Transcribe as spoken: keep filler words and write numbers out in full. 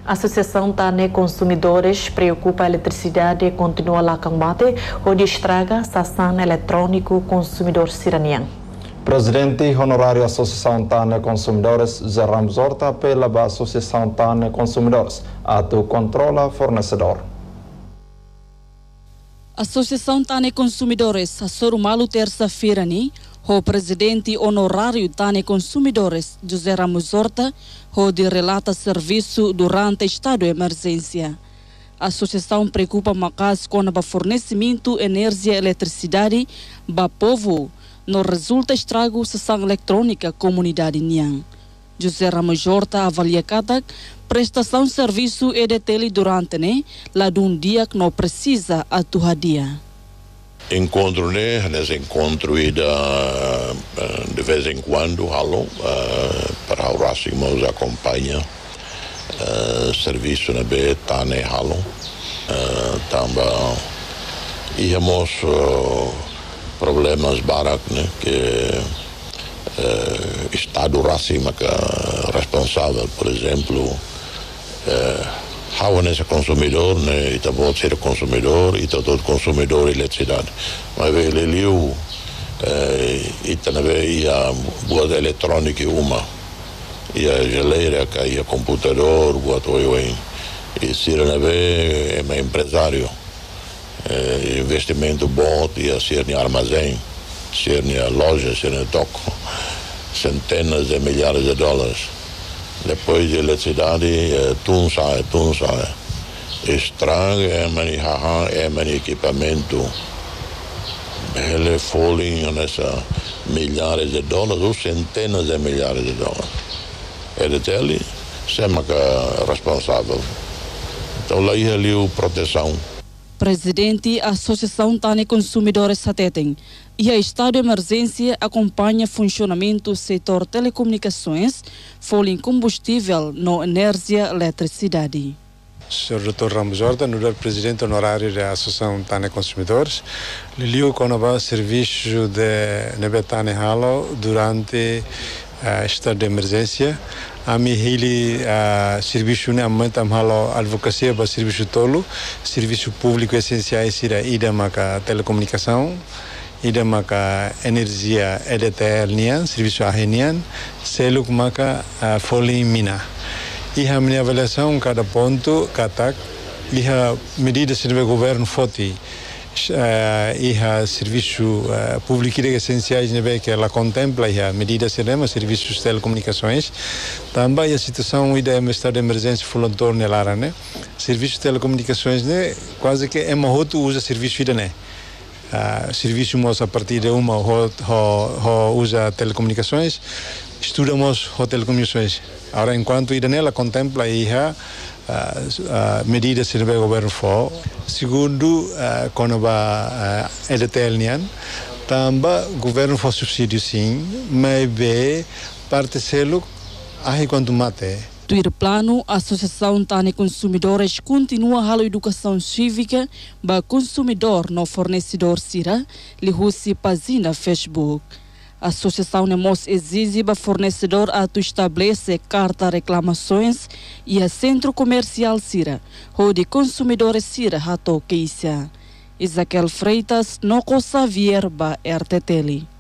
A Associação Tane Consumidores preocupa a eletricidade e continua lá combate onde estraga sação eletrônico consumidor siranian. Presidente honorário da Associação Tane Consumidores, José Ramos Horta, apela à Associação Tane Consumidores a tu controla fornecedor. A Associação Tane Consumidores, a Sorumalo terça-feira, ni, o presidente honorário Tane Consumidores, José Ramos Horta, onde relata serviço durante estado de emergência. A associação preocupa macas com o fornecimento de energia e eletricidade para o povo, no resulta estrago sessão eletrônica comunidade Nian. José Ramos Horta avalia cada prestação de serviço e de tele durante né, lá de um dia que não precisa atuar dia. Encontro, né, nesse encontro e da, de vez em quando, halo, uh, para o Racimos acompanha uh, serviço na B, tá, né, halo, uh, também, e temos uh, problemas barak, né, que uh, Estado Racima que é responsável, por exemplo, uh, Há nesse consumidor, né? E também pode ser consumidor e todo consumidor de eletricidade. Mas ele liu e também a boa eletrônica uma e a geleira que é computador, boa toio em e se ele é é empresário, é, investimento bom e a ser em armazém, ser em loja, ser em toco, centenas de milhares de dólares. Depois de eletricidade, tudo sai, tudo sai. Estraga, é mani haha, é mani equipamento. Ele folha nessa milhares de dólares ou centenas de milhares de dólares. É de tele, sempre que é responsável. Então lá é ali a proteção. Presidente da Associação Tane Consumidores Satetem e a estado de emergência acompanha funcionamento do setor telecomunicações, folha em combustível, no energia e eletricidade. senhor doutor Ramos Horta, no presidente honorário da Associação Tane Consumidores, liu com o serviço de Nebetane Halo durante a estado de emergência. A mi hili uh, serviço ne amanta halo advocacia para serviço tolo, serviço público essenciais ira ida maka telecomunicação, ida maka energia E D T L nian, serviço arrenian, seluk maka uh, foli mina. E a minha avaliação cada ponto katak, e a medida se do governo foti Uh, e a serviço uh, público essenciais né, que ela contempla e a medida serema serviços de telecomunicações também a situação do estado de emergência voluntário nelara né serviços de telecomunicações né quase que é uma outra usa serviço ida né uh, serviço mos a partir de uma ho, ho, ho usa telecomunicações estudamos ho telecomunicações agora enquanto ida nela contempla e a Uh, uh, medidas que o governo for segundo uh, quando vai uh, E D T L nian também o governo for subsídio sim mas bem parte selo aí quanto mate. Do plano, a Associação Tane Consumidores continua a educação cívica para consumidor no fornecedor Sira, Lihusi Pazina Facebook. A associação Nemos exige para fornecedor a estabelecer carta reclamações e a centro comercial Sira, onde consumidores Sira rato queixa. Isaquel Freitas, Noco Xavier, ba R T T L.